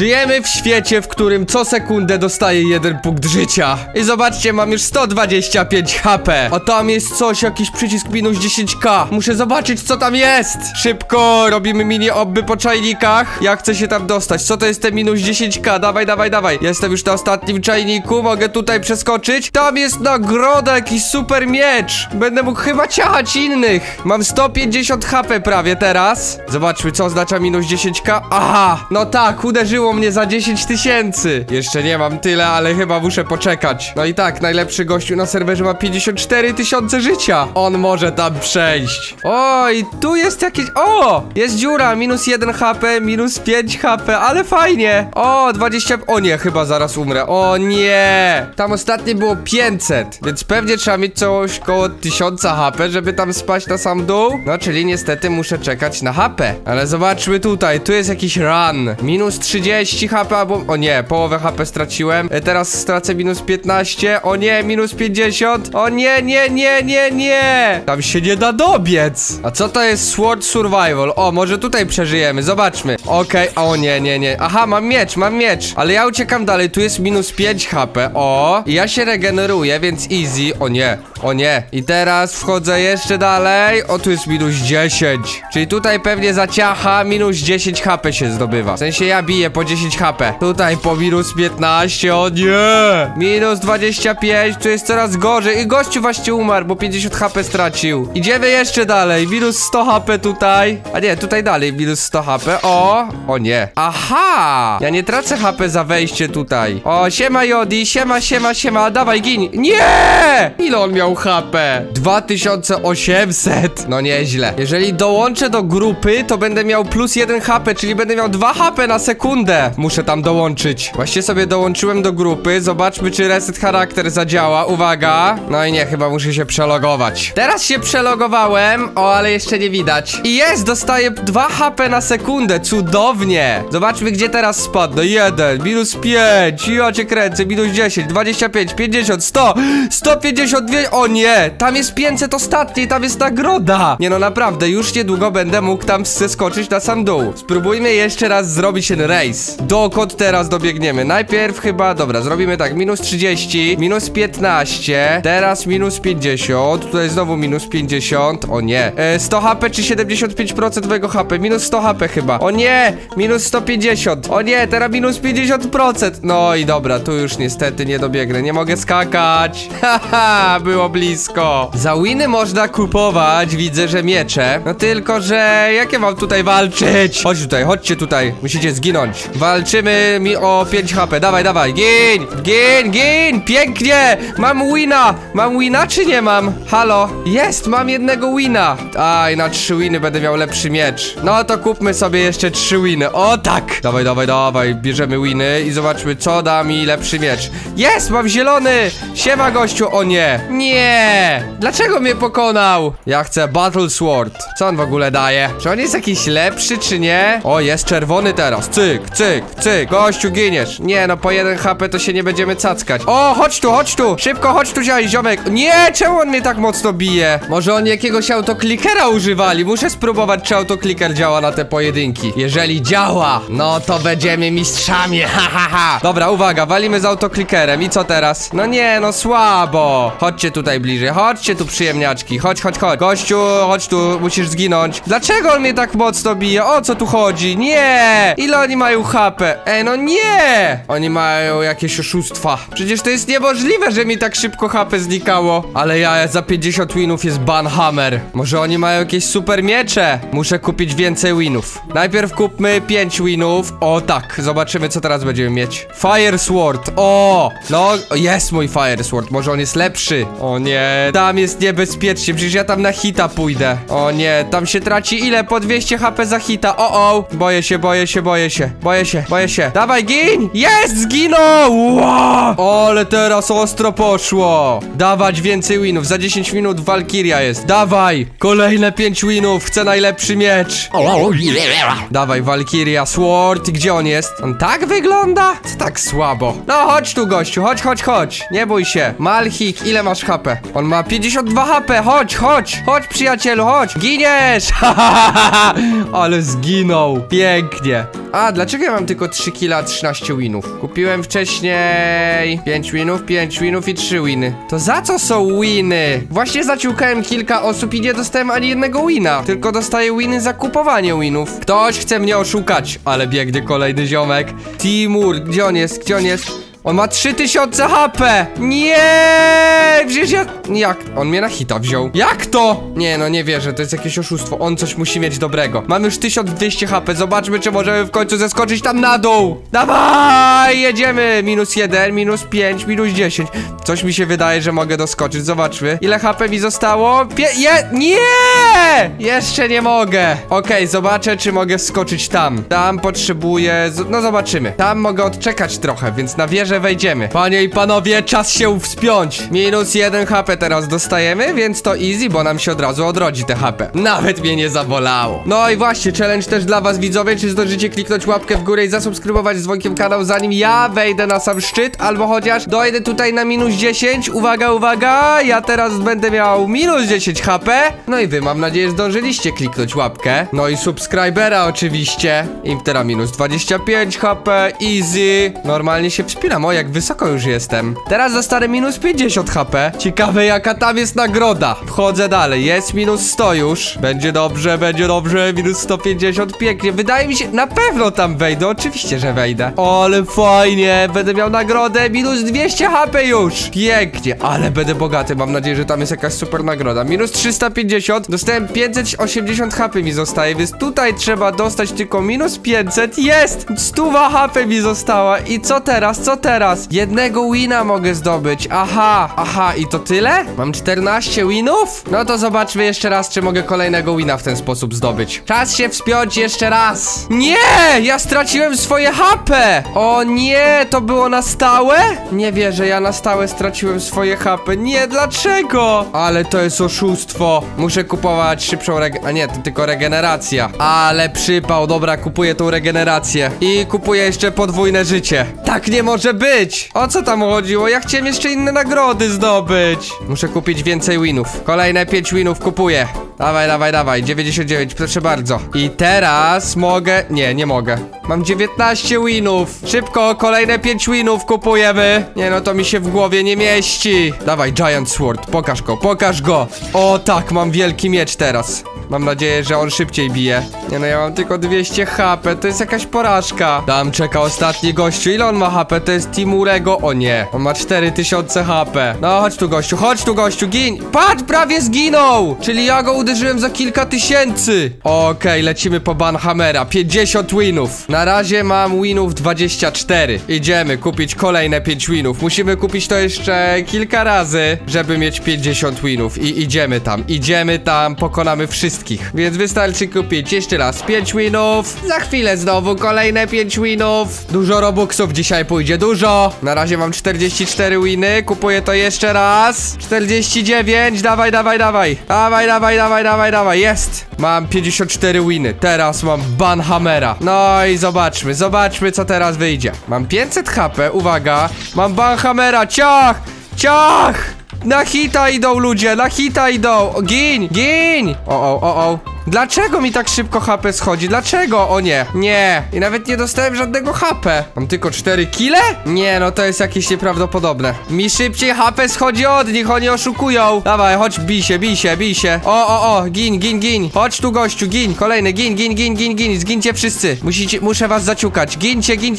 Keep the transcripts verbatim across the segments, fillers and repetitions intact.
Żyjemy w świecie, w którym co sekundę dostaję jeden punkt życia. I zobaczcie, mam już sto dwadzieścia pięć H P. A tam jest coś, jakiś przycisk minus dziesięć K. Muszę zobaczyć, co tam jest. Szybko, robimy mini obby po czajnikach. Ja chcę się tam dostać. Co to jest te minus dziesięć K? Dawaj, dawaj, dawaj. Jestem już na ostatnim czajniku. Mogę tutaj przeskoczyć. Tam jest nagroda, jakiś super miecz. Będę mógł chyba ciachać innych. Mam sto pięćdziesiąt H P prawie teraz. Zobaczmy, co oznacza minus dziesięć K. Aha, no tak, uderzyło mnie za dziesięć tysięcy. Jeszcze nie mam tyle, ale chyba muszę poczekać. No i tak, najlepszy gościu na serwerze ma pięćdziesiąt cztery tysiące życia. On może tam przejść. O, i tu jest jakieś... O, jest dziura, minus jeden H P, minus pięć H P, ale fajnie. O, dwadzieścia... O nie, chyba zaraz umrę. O nie. Tam ostatnie było pięćset, więc pewnie trzeba mieć coś koło tysiąc H P, żeby tam spaść na sam dół. No, czyli niestety muszę czekać na H P. Ale zobaczmy tutaj, tu jest jakiś run. Minus trzydzieści H P, albo... O nie, połowę H P straciłem. E, teraz stracę minus piętnaście. O nie, minus pięćdziesiąt. O nie, nie, nie, nie, nie. Tam się nie da dobiec. A co to jest Sword Survival? O, może tutaj przeżyjemy, zobaczmy. Okej, okay. O nie, nie, nie. Aha, mam miecz, mam miecz. Ale ja uciekam dalej, tu jest minus pięć H P. O, i ja się regeneruję, więc easy. O nie, o nie. I teraz wchodzę jeszcze dalej. O, tu jest minus dziesięć. Czyli tutaj pewnie za ciacha minus dziesięć H P się zdobywa. W sensie ja biję po dziesięć H P. Tutaj po minus piętnaście. O nie. Minus dwadzieścia pięć. Tu jest coraz gorzej. I gościu właśnie umarł, bo pięćdziesiąt H P stracił. Idziemy jeszcze dalej. Minus sto H P tutaj. A nie, tutaj dalej minus sto H P. O, o nie. Aha. Ja nie tracę H P za wejście tutaj. O, siema Jodi. Siema, siema, siema. Dawaj, gin. Nie. Ile on miał H P? dwa tysiące osiemset. No nieźle. Jeżeli dołączę do grupy, to będę miał plus jeden H P, czyli będę miał dwa H P na sekundę. Muszę tam dołączyć. Właśnie sobie dołączyłem do grupy. Zobaczmy, czy reset charakter zadziała. Uwaga. No i nie, chyba muszę się przelogować. Teraz się przelogowałem. O, ale jeszcze nie widać. I jest, dostaję dwa H P na sekundę. Cudownie. Zobaczmy, gdzie teraz spadnę. jeden, minus pięć. Ja cię kręcę. Minus dziesięć, dwadzieścia pięć, pięćdziesiąt, sto, sto pięćdziesiąt dwa. O nie, tam jest pięćset ostatniej, tam jest nagroda. Nie no, naprawdę, już niedługo będę mógł tam zeskoczyć na sam dół. Spróbujmy jeszcze raz zrobić ten race. Dokąd teraz dobiegniemy? Najpierw chyba, dobra, zrobimy tak, minus trzydzieści, minus piętnaście, teraz minus pięćdziesiąt, tutaj znowu minus pięćdziesiąt, o nie, e, sto H P czy siedemdziesiąt pięć procent mojego H P, minus sto H P chyba, o nie, minus sto pięćdziesiąt, o nie, teraz minus pięćdziesiąt procent, no i dobra, tu już niestety nie dobiegnę, nie mogę skakać, haha, było blisko. Za winy można kupować, widzę, że miecze, no tylko, że jakie mam tutaj walczyć? Chodź tutaj, chodźcie tutaj, musicie zginąć. Walczymy mi o pięć H P, dawaj, dawaj, gin, gin, gin, pięknie, mam wina, mam wina czy nie mam? Halo, jest, mam jednego wina. Aj, na trzy winy będę miał lepszy miecz. No to kupmy sobie jeszcze trzy winy, o tak. Dawaj, dawaj, dawaj, bierzemy winy i zobaczmy, co da mi lepszy miecz. Jest, mam zielony, siema gościu, o nie, nie, dlaczego mnie pokonał? Ja chcę Battle Sword, co on w ogóle daje? Czy on jest jakiś lepszy, czy nie? O, jest czerwony teraz, cyk, cyk, cyk, gościu giniesz. Nie, no po jeden H P to się nie będziemy cackać. O, chodź tu, chodź tu, szybko, chodź tu, ziomek. Nie, czemu on mnie tak mocno bije? Może oni jakiegoś autoklikera używali? Muszę spróbować, czy autokliker działa na te pojedynki. Jeżeli działa, no to będziemy mistrzami, ha, ha, ha. Dobra, uwaga, walimy z autoklikerem i co teraz? No nie, no słabo. Chodźcie tutaj bliżej, chodźcie tu przyjemniaczki, chodź, chodź, chodź. Gościu, chodź tu, musisz zginąć. Dlaczego on mnie tak mocno bije? O co tu chodzi? Nie! Ile oni mają H P? Ej, no nie! Oni mają jakieś oszustwa. Przecież to jest niemożliwe, że mi tak szybko H P znikało. Ale ja za pięćdziesiąt winów jest banhammer. Może oni mają jakieś super miecze? Muszę kupić więcej winów. Najpierw kupmy pięć winów. O tak, zobaczymy, co teraz będziemy mieć. Fire Sword, o! No, jest mój Fire Sword. Może on jest lepszy. O nie, tam jest niebezpiecznie. Przecież ja tam na hita pójdę. O nie, tam się traci ile? Po dwieście H P za hita. O, o! Boję się, boję się, boję się. Boję się, boję się. Dawaj, gin! Jest! Zginął! Wow! Ale teraz ostro poszło. Dawać więcej winów. Za dziesięć minut Valkyria jest. Dawaj! Kolejne pięć winów. Chcę najlepszy miecz. Dawaj, Valkyria Sword. Gdzie on jest? On tak wygląda? Co tak słabo? No, chodź tu, gościu. Chodź, chodź, chodź. Nie bój się. Malchik, ile masz H P. On ma pięćdziesiąt dwa H P. Chodź, chodź, chodź przyjacielu, chodź. Giniesz! Ale zginął. Pięknie. A, dlaczego ja mam tylko trzy killa, trzynaście winów? Kupiłem wcześniej pięć winów, pięć winów i trzy winy. To za co są winy? Właśnie zaciukałem kilka osób i nie dostałem ani jednego wina. Tylko dostaję winy za kupowanie winów. Ktoś chce mnie oszukać, ale biegnie kolejny ziomek. Timur, gdzie on jest? Gdzie on jest? On ma trzy tysiące H P! Nie! Przecież ja... Jak? On mnie na hita wziął. Jak to? Nie, no nie wierzę, to jest jakieś oszustwo. On coś musi mieć dobrego. Mam już tysiąc dwieście H P. Zobaczmy, czy możemy w końcu zeskoczyć tam na dół. Dawaj! Jedziemy! Minus jeden, minus pięć, minus dziesięć. Coś mi się wydaje, że mogę doskoczyć. Zobaczmy. Ile H P mi zostało? Pie... Je... Nie! Jeszcze nie mogę. Okej, okay, zobaczę, czy mogę wskoczyć tam. Tam potrzebuję... No zobaczymy. Tam mogę odczekać trochę, więc na wieżę wejdziemy. Panie i panowie, czas się wspiąć. Minus jeden H P teraz dostajemy, więc to easy, bo nam się od razu odrodzi te H P. Nawet mnie nie zabolało. No i właśnie, challenge też dla was widzowie. Czy zdążycie kliknąć łapkę w górę i zasubskrybować z dzwonkiem kanał, zanim ja wejdę na sam szczyt, albo chociaż dojdę tutaj na minus dziesięć. Uwaga, uwaga, ja teraz będę miał minus dziesięć H P. No i wy, mam nadzieję, zdążyliście kliknąć łapkę. No i subskrybera oczywiście. Imptera minus dwadzieścia pięć H P, easy. Normalnie się wspinam. O, jak wysoko już jestem. Teraz dostanę minus pięćdziesiąt H P. Ciekawe, jaka tam jest nagroda. Wchodzę dalej. Jest minus sto już. Będzie dobrze, będzie dobrze. Minus sto pięćdziesiąt. Pięknie. Wydaje mi się, na pewno tam wejdę. Oczywiście, że wejdę. O, ale fajnie. Będę miał nagrodę. Minus dwieście H P już. Pięknie. Ale będę bogaty. Mam nadzieję, że tam jest jakaś super nagroda. Minus trzysta pięćdziesiąt. Dostałem pięćset osiemdziesiąt H P mi zostaje, więc tutaj trzeba dostać tylko minus pięćset. Jest! sto H P mi została. I co teraz? Co teraz? Teraz jednego wina mogę zdobyć. Aha, aha, i to tyle? Mam czternaście winów? No to zobaczmy jeszcze raz, czy mogę kolejnego wina w ten sposób zdobyć. Czas się wspiąć jeszcze raz. Nie! Ja straciłem swoje H P! O nie, to było na stałe? Nie wierzę, ja na stałe straciłem swoje H P. Nie, dlaczego? Ale to jest oszustwo. Muszę kupować szybszą reg... A nie, to tylko regeneracja. Ale przypał, dobra, kupuję tą regenerację. I kupuję jeszcze podwójne życie. Tak nie może być! O co tam chodziło? Ja chciałem jeszcze inne nagrody zdobyć. Muszę kupić więcej winów. Kolejne pięć winów kupuję. Dawaj, dawaj, dawaj. dziewięćdziesiąt dziewięć, proszę bardzo. I teraz mogę... Nie, nie mogę. Mam dziewiętnaście winów. Szybko, kolejne pięć winów kupujemy. Nie, no to mi się w głowie nie mieści. Dawaj, Giant Sword. Pokaż go, pokaż go. O tak, mam wielki miecz teraz. Mam nadzieję, że on szybciej bije. Nie no, ja mam tylko dwieście H P. To jest jakaś porażka. Tam czeka ostatni gościu. Ile on ma H P? To jest Timurego. O nie, on ma cztery tysiące H P. No chodź tu gościu, chodź tu gościu, gin. Patrz, prawie zginął. Czyli ja go uderzyłem za kilka tysięcy. Okej, okay, lecimy po Banhammera. pięćdziesiąt winów. Na razie mam winów dwadzieścia cztery. Idziemy kupić kolejne pięć winów. Musimy kupić to jeszcze kilka razy, żeby mieć pięćdziesiąt winów. I idziemy tam, idziemy tam, pokonamy wszystkich. Więc wystarczy kupić jeszcze raz pięć winów. Za chwilę znowu kolejne pięć winów. Dużo robuxów dzisiaj pójdzie, dużo. Na razie mam czterdzieści cztery winy. Kupuję to jeszcze raz. czterdzieści dziewięć, dawaj, dawaj, dawaj. Dawaj, dawaj, dawaj, dawaj, dawaj, jest. Mam pięćdziesiąt cztery winy. Teraz mam Banhammera. No i zobaczmy, zobaczmy co teraz wyjdzie. Mam pięćset H P, uwaga. Mam Banhammera, ciach, ciach. Na hita idą ludzie, na hita idą. Gin, gin. O, o, o, o. Dlaczego mi tak szybko H P schodzi? Dlaczego? O nie, nie. I nawet nie dostałem żadnego H P. Mam tylko cztery kile? Nie, no to jest jakieś nieprawdopodobne. Mi szybciej H P schodzi od nich, oni oszukują. Dawaj, chodź, bij się, bij się, bij się. O, o, o, gin, gin, gin. Chodź tu gościu, gin, kolejny, gin, gin, gin, gin, gin. Zgincie wszyscy. Musicie, muszę was zaciukać. Gincie, gin.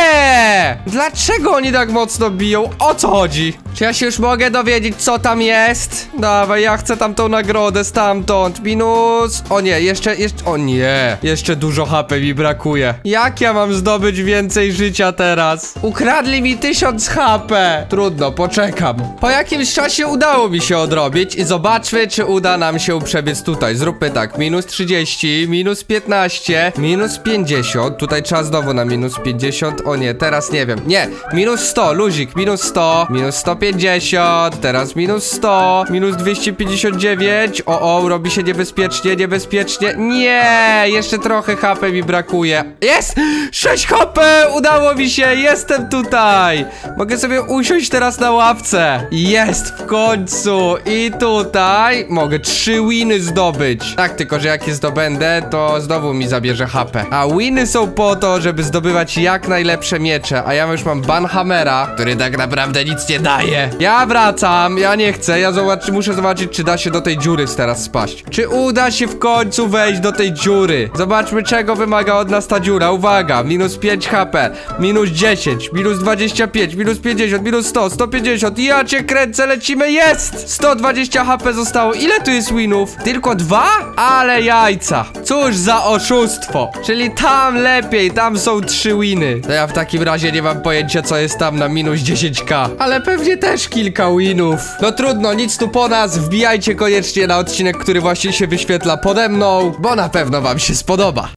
Nie! Dlaczego oni tak mocno biją? O co chodzi? Czy ja się już mogę dowiedzieć, co tam jest? Dawaj, ja chcę tam tą nagrodę stamtąd. Minus... O nie, jeszcze, jeszcze, o nie. Jeszcze dużo H P mi brakuje. Jak ja mam zdobyć więcej życia teraz? Ukradli mi tysiąc H P. Trudno, poczekam. Po jakimś czasie udało mi się odrobić i zobaczmy, czy uda nam się przebiec tutaj. Zróbmy tak, minus trzydzieści, minus piętnaście, minus pięćdziesiąt. Tutaj trzeba znowu na minus pięćdziesiąt. O nie, teraz nie wiem. Nie, minus sto, luzik, minus sto, minus sto pięćdziesiąt, teraz minus sto, minus dwieście pięćdziesiąt dziewięć. O, o, robi się niebezpiecznie, niebezpiecznie. bezpiecznie. Nie, jeszcze trochę H P mi brakuje. Jest! sześć H P! Udało mi się, jestem tutaj. Mogę sobie usiąść teraz na ławce. Jest, w końcu. I tutaj mogę trzy winy zdobyć. Tak, tylko że jak je zdobędę, to znowu mi zabierze H P. A winy są po to, żeby zdobywać jak najlepsze miecze. A ja już mam Banhammera, który tak naprawdę nic nie daje. Ja wracam, ja nie chcę. Ja zobacz, muszę zobaczyć, czy da się do tej dziury teraz spaść. Czy uda się w końcu wejść do tej dziury? Zobaczmy, czego wymaga od nas ta dziura. Uwaga, minus pięć H P, minus dziesięć, minus dwadzieścia pięć, minus pięćdziesiąt, minus sto, sto pięćdziesiąt. Ja cię kręcę, lecimy, jest! sto dwadzieścia H P zostało. Ile tu jest winów? Tylko dwa? Ale jajca. Cóż za oszustwo. Czyli tam lepiej, tam są trzy winy. To ja w takim razie nie mam pojęcia, co jest tam na minus dziesięć K. Ale pewnie też kilka winów. No trudno, nic tu po nas. Wbijajcie koniecznie na odcinek, który właśnie się wyświetla pode mną, bo na pewno wam się spodoba.